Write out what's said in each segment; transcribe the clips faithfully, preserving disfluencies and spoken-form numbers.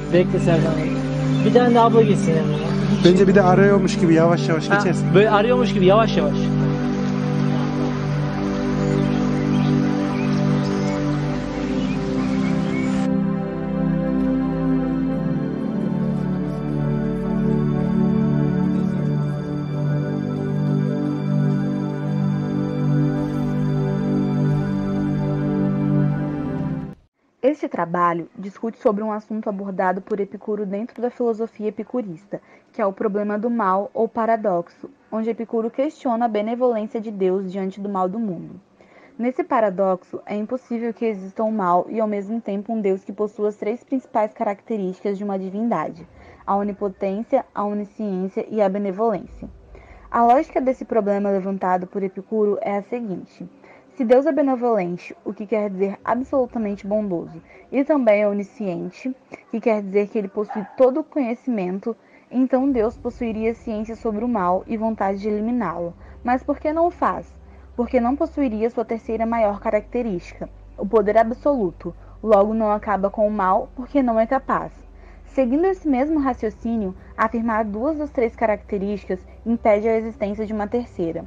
Bekle Serkan. Bir tane de abla gitsin yanına. Bence bir de arıyormuş gibi yavaş yavaş Ha, geçersin. böyle arıyormuş gibi yavaş yavaş. Este trabalho discute sobre um assunto abordado por Epicuro dentro da filosofia epicurista, que é o problema do mal ou paradoxo, onde Epicuro questiona a benevolência de Deus diante do mal do mundo. Nesse paradoxo, é impossível que exista um mal e ao mesmo tempo um Deus que possua as três principais características de uma divindade: a onipotência, a onisciência e a benevolência. A lógica desse problema levantado por Epicuro é a seguinte: se Deus é benevolente, o que quer dizer absolutamente bondoso, e também é onisciente, que quer dizer que ele possui todo o conhecimento, então Deus possuiria ciência sobre o mal e vontade de eliminá-lo. Mas por que não o faz? Porque não possuiria sua terceira maior característica, o poder absoluto, logo não acaba com o mal porque não é capaz. Seguindo esse mesmo raciocínio, afirmar duas das três características impede a existência de uma terceira.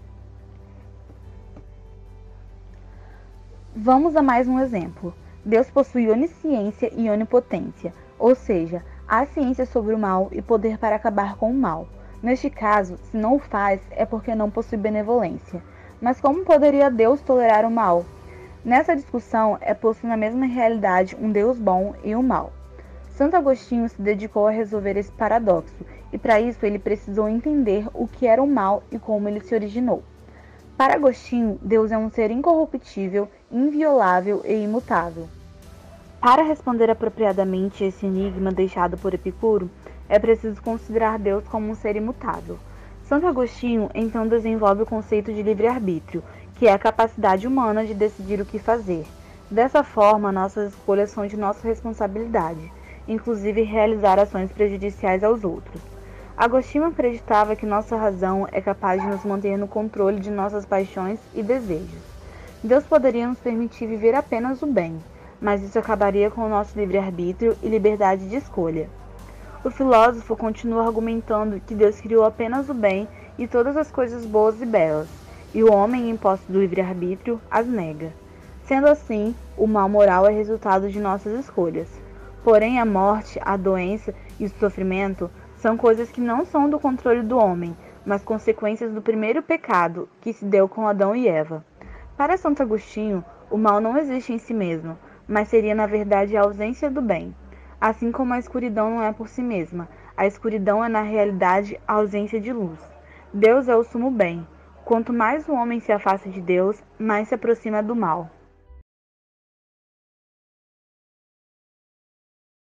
Vamos a mais um exemplo. Deus possui onisciência e onipotência, ou seja, há ciência sobre o mal e poder para acabar com o mal. Neste caso, se não o faz, é porque não possui benevolência. Mas como poderia Deus tolerar o mal? Nessa discussão, é posto na mesma realidade um Deus bom e o mal. Santo Agostinho se dedicou a resolver esse paradoxo, e para isso ele precisou entender o que era o mal e como ele se originou. Para Agostinho, Deus é um ser incorruptível, inviolável e imutável. Para responder apropriadamente esse enigma deixado por Epicuro, é preciso considerar Deus como um ser imutável. Santo Agostinho então desenvolve o conceito de livre-arbítrio, que é a capacidade humana de decidir o que fazer. Dessa forma, nossas escolhas são de nossa responsabilidade, inclusive realizar ações prejudiciais aos outros. Agostinho acreditava que nossa razão é capaz de nos manter no controle de nossas paixões e desejos. Deus poderia nos permitir viver apenas o bem, mas isso acabaria com o nosso livre-arbítrio e liberdade de escolha. O filósofo continua argumentando que Deus criou apenas o bem e todas as coisas boas e belas, e o homem, em posse do livre-arbítrio, as nega. Sendo assim, o mal moral é resultado de nossas escolhas. Porém, a morte, a doença e o sofrimento são coisas que não são do controle do homem, mas consequências do primeiro pecado, que se deu com Adão e Eva. Para Santo Agostinho, o mal não existe em si mesmo, mas seria na verdade a ausência do bem. Assim como a escuridão não é por si mesma, a escuridão é na realidade a ausência de luz. Deus é o sumo bem. Quanto mais o homem se afasta de Deus, mais se aproxima do mal.